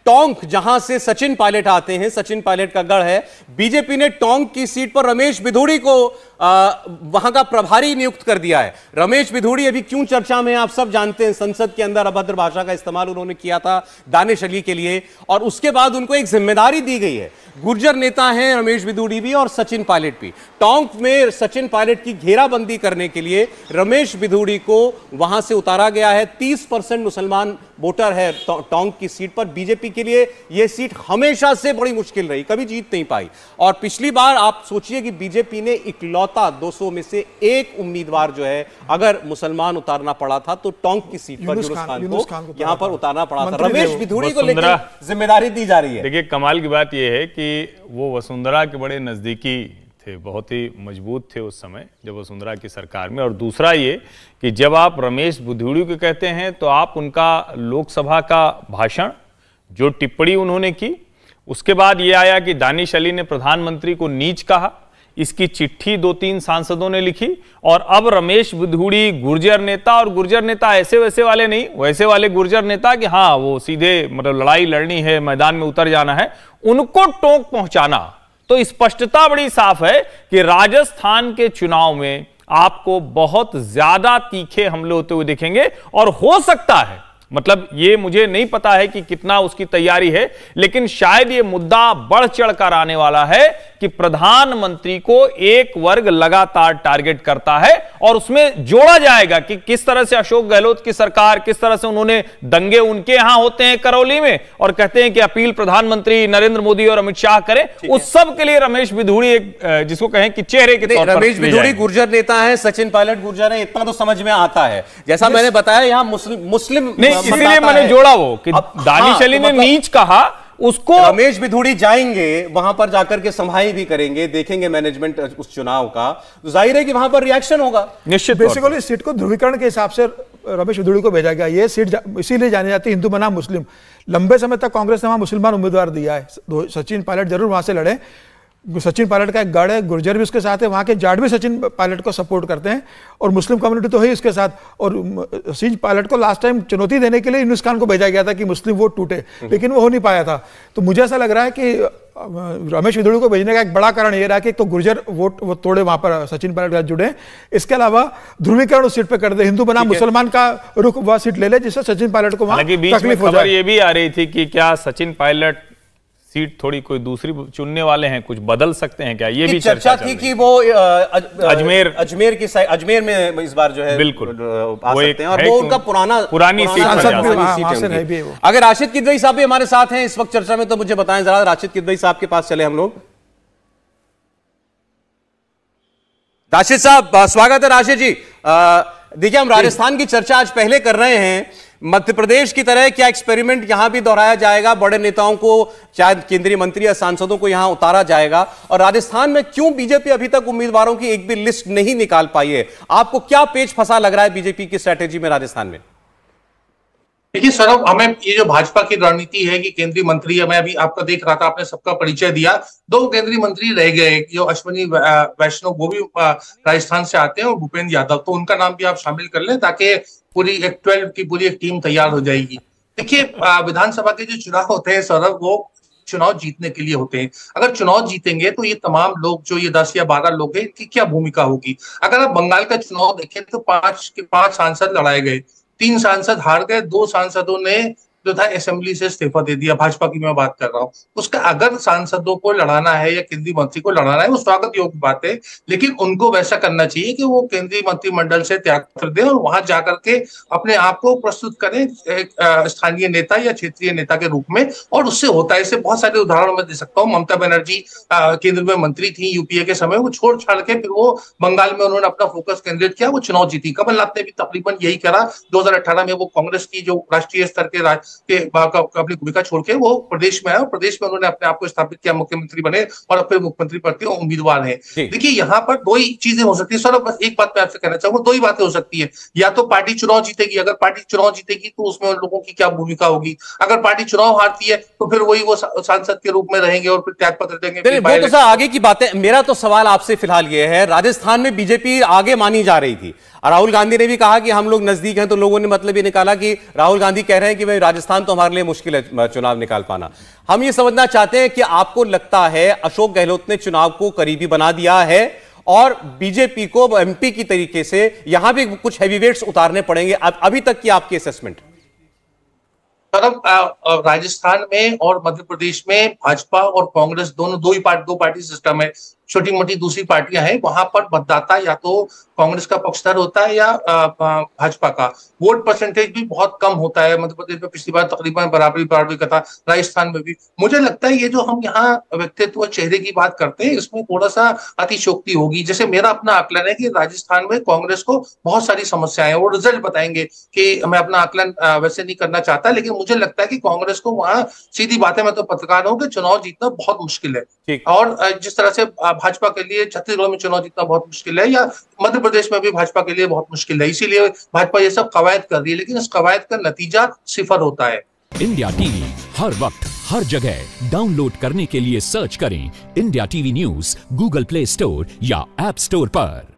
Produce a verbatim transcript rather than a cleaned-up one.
टोंक, जहां से सचिन पायलट आते हैं, सचिन पायलट का गढ़ है, बीजेपी ने टोंक की सीट पर रमेश बिधूड़ी को आ, वहां का प्रभारी नियुक्त कर दिया है। रमेश बिधूड़ी अभी क्यों चर्चा में, आप सब जानते हैं। संसद के अंदर अभद्र भाषा का इस्तेमाल उन्होंने किया था दानिश अली के लिए, और उसके बाद उनको एक जिम्मेदारी दी गई है। गुर्जर नेता हैं रमेश बिधूड़ी भी और सचिन पायलट भी। टोंक में सचिन पायलट की घेराबंदी करने के लिए रमेश बिधूड़ी को वहां से उतारा गया है। तीस परसेंट मुसलमान वोटर है टोंक की सीट पर। बीजेपी के लिए यह सीट हमेशा से बड़ी मुश्किल रही, कभी जीत नहीं पाई। और पिछली बार आप सोचिए कि बीजेपी ने इकलौता दो सौ में से एक उम्मीदवार जो है, अगर मुसलमान उतारना पड़ा था तो टोंक की सीट पर यूनुस खान को यहां पर उतारना पड़ा था। रमेश बिधूड़ी को लेकर जिम्मेदारी दी जा रही है। देखिए, कमाल की बात यह है कि वो वसुंधरा के बड़े नजदीकी थे, बहुत ही मजबूत थे उस समय जब वसुंधरा की सरकार में। और दूसरा ये कि जब आप रमेश बिधूड़ी को कहते हैं तो आप उनका लोकसभा का भाषण, जो टिप्पणी उन्होंने की, उसके बाद ये आया कि दानिश अली ने प्रधानमंत्री को नीच कहा, इसकी चिट्ठी दो तीन सांसदों ने लिखी। और अब रमेश बिधूड़ी गुर्जर नेता, और गुर्जर नेता ऐसे वैसे वाले नहीं, वैसे वाले गुर्जर नेता कि हाँ वो सीधे मतलब लड़ाई लड़नी है, मैदान में उतर जाना है, उनको टोंक पहुंचाना। तो स्पष्टता बड़ी साफ है कि राजस्थान के चुनाव में आपको बहुत ज्यादा तीखे हमले होते हुए दिखेंगे। और हो सकता है, मतलब ये मुझे नहीं पता है कि कितना उसकी तैयारी है, लेकिन शायद ये मुद्दा बढ़ चढ़कर आने वाला है कि प्रधानमंत्री को एक वर्ग लगातार टारगेट करता है। और उसमें जोड़ा जाएगा कि किस तरह से अशोक गहलोत की सरकार, किस तरह से उन्होंने दंगे उनके यहां होते हैं करौली में, और कहते हैं कि अपील प्रधानमंत्री नरेंद्र मोदी और अमित शाह करें। उस सब के लिए रमेश बिधूड़ी एक, जिसको कहें कि चेहरे के तौर पर रमेश बिधूड़ी गुर्जर नेता है, सचिन पायलट गुर्जर है, इतना तो समझ में आता है। जैसा मैंने बताया, यहां मुस्लिम मुस्लिम इसलिए मैंने जोड़ा वो कि दानिश अली ने नीच कहा, उसको रमेश बिधूड़ी जाएंगे वहां पर जाकर के संभाई भी करेंगे, देखेंगे मैनेजमेंट उस चुनाव का, तो जाहिर है कि वहां पर रिएक्शन होगा निश्चित। बेसिकली सीट को ध्रुवीकरण के हिसाब से रमेश बिधूड़ी को भेजा गया। ये सीट इसीलिए जानी जाती है हिंदू बनाम मुस्लिम। लंबे समय तक कांग्रेस ने वहां मुसलमान उम्मीदवार दिया है। सचिन पायलट जरूर वहां से लड़े, सचिन पायलट का एक गढ़ है, गुर्जर भी उसके साथ है, वहाँ के जाट भी सचिन पायलट को सपोर्ट करते हैं, और मुस्लिम कम्युनिटी तो है उसके साथ। और सचिन पायलट को लास्ट टाइम चुनौती देने के लिए यूनुस खान को भेजा गया था कि मुस्लिम वोट टूटे, लेकिन वो हो नहीं पाया था। तो मुझे ऐसा लग रहा है कि रमेश बिधूड़ी को भेजने का एक बड़ा कारण ये रहा कि तो गुर्जर वोट वो तोड़े, वहां पर सचिन पायलट के साथ जुड़े। इसके अलावा ध्रुवीकरण उस सीट पर कर दे, हिंदू बनाम मुसलमान का रुख वह सीट ले ले, जिससे सचिन पायलट को वहां तकलीफ हो जाए। ये भी आ रही थी कि क्या सचिन पायलट सीट थोड़ी कोई दूसरी चुनने वाले हैं, कुछ बदल सकते हैं क्या, ये भी चर्चा थी कि वो अजमेर अजमेर की साइड, अजमेर में इस बार जो है बिल्कुल आ सकते हैं, और वो उनका पुराना पुरानी सीट। अगर राशिद किदवई साहब भी हमारे साथ हैं इस वक्त चर्चा में, तो मुझे बताएं जरा। राशिद किदवई साहब के पास चले हम लोग। राशिद साहब, स्वागत है। राशिद जी, देखिए, हम राजस्थान की चर्चा आज पहले कर रहे हैं। मध्य प्रदेश की तरह क्या एक्सपेरिमेंट यहां भी दोहराया जाएगा? बड़े नेताओं को, चाहे केंद्रीय मंत्री या सांसदों को यहां उतारा जाएगा? और राजस्थान में क्यों बीजेपी अभी तक उम्मीदवारों की एक भी लिस्ट नहीं निकाल पाई है? आपको क्या पेच फंसा लग रहा है बीजेपी की स्ट्रैटेजी में राजस्थान में? देखिए सौरभ, हमें ये जो भाजपा की रणनीति है कि केंद्रीय मंत्री, मैं अभी आपका देख रहा था, आपने सबका परिचय दिया, दो केंद्रीय मंत्री रह गए, जो अश्विनी वैष्णव वो भी राजस्थान से आते हैं, और भूपेंद्र यादव, तो उनका नाम भी आप शामिल कर लें ताकि पूरी एक ट्वेल्व की पूरी एक टीम तैयार हो जाएगी। देखिए, विधानसभा के जो चुनाव होते हैं सौरभ, वो चुनाव जीतने के लिए होते हैं। अगर चुनाव जीतेंगे तो ये तमाम लोग, जो ये दस या बारह लोग हैं, इनकी क्या भूमिका होगी? अगर आप बंगाल का चुनाव देखें तो पांच के पांच सांसद लड़ाए गए, तीन सांसद हार गए, दो सांसदों ने जो था असेंबली से इस्तीफा दे दिया। भाजपा की मैं बात कर रहा हूँ। उसका अगर सांसदों को लड़ाना है या केंद्रीय मंत्री को लड़ाना है, वो स्वागत योग्य बात है, लेकिन उनको वैसा करना चाहिए कि वो केंद्रीय मंत्रिमंडल से त्याग कर दें और वहां जाकर के अपने आप को प्रस्तुत करें एक स्थानीय नेता या क्षेत्रीय नेता के रूप में। और उससे होता है, इससे बहुत सारे उदाहरण मैं दे सकता हूँ। ममता बनर्जी केंद्र में मंत्री थी यूपीए के समय, वो छोड़ छाड़ के फिर वो बंगाल में उन्होंने अपना फोकस केंद्रित किया, वो चुनाव जीती। कमलनाथ ने भी तकरीबन यही करा। दो हजार अठारह में वो कांग्रेस की जो राष्ट्रीय स्तर के के अपनी भूमिका छोड़ के वो प्रदेश में आए, और प्रदेश में उन्होंने अपने आप को स्थापित किया, मुख्यमंत्री बने, और फिर मुख्यमंत्री पद के उम्मीदवार हैं। देखिए, यहाँ पर दो ही चीजें हो सकती है सर, बस एक बात मैं आपसे कहना चाहूंगा, दो ही बातें हो सकती है। या तो पार्टी चुनाव जीतेगी, अगर पार्टी चुनाव जीतेगी तो उसमें उन लोगों की क्या भूमिका होगी। अगर पार्टी चुनाव हारती है तो फिर वही वो सांसद के रूप में रहेंगे और फिर त्याग पत्र देंगे। वो तो सर आगे की बातें। मेरा तो सवाल आपसे फिलहाल ये है, राजस्थान में बीजेपी आगे मानी जा रही थी, राहुल गांधी ने भी कहा कि हम लोग नजदीक हैं, तो लोगों ने मतलब ये निकाला कि राहुल गांधी कह रहे हैं कि भाई राजस्थान तो हमारे लिए मुश्किल है चुनाव निकाल पाना। हम ये समझना चाहते हैं कि आपको लगता है अशोक गहलोत ने चुनाव को करीबी बना दिया है और बीजेपी को एमपी की तरीके से यहां भी कुछ हैवीवेट्स उतारने पड़ेंगे? अभी तक की आपकी असेसमेंट? राजस्थान में और मध्य प्रदेश में भाजपा और कांग्रेस दोनों दो ही पार्टी दो पार्टी सिस्टम है, छोटी मोटी दूसरी पार्टियां हैं, वहां पर मतदाता या तो कांग्रेस का पक्षधर होता है या भाजपा का। वोट परसेंटेज भी बहुत कम होता है। मध्य प्रदेश में पिछली बार तकरीबन बराबरी बराबरी का था, राजस्थान में भी। मुझे लगता है ये जो हम यहाँ व्यक्तित्व चेहरे की बात करते हैं, इसमें थोड़ा सा अतिशोक्ति होगी। जैसे मेरा अपना आकलन है कि राजस्थान में कांग्रेस को बहुत सारी समस्याएं हैं, वो रिजल्ट बताएंगे कि मैं अपना आकलन वैसे नहीं करना चाहता, लेकिन मुझे लगता है कि कांग्रेस को वहां सीधी बात है, मैं तो पत्रकार हूं, कि चुनाव जीतना बहुत मुश्किल है। और जिस तरह से भाजपा के लिए छत्तीसगढ़ में चुनाव जीतना बहुत मुश्किल है, या मध्य प्रदेश में भी भाजपा के लिए बहुत मुश्किल है, इसीलिए भाजपा ये सब कवायद कर रही है, लेकिन इस कवायद का नतीजा सिफर होता है। इंडिया टीवी हर वक्त हर जगह डाउनलोड करने के लिए सर्च करें India TV news Google Play Store या ऐप स्टोर पर।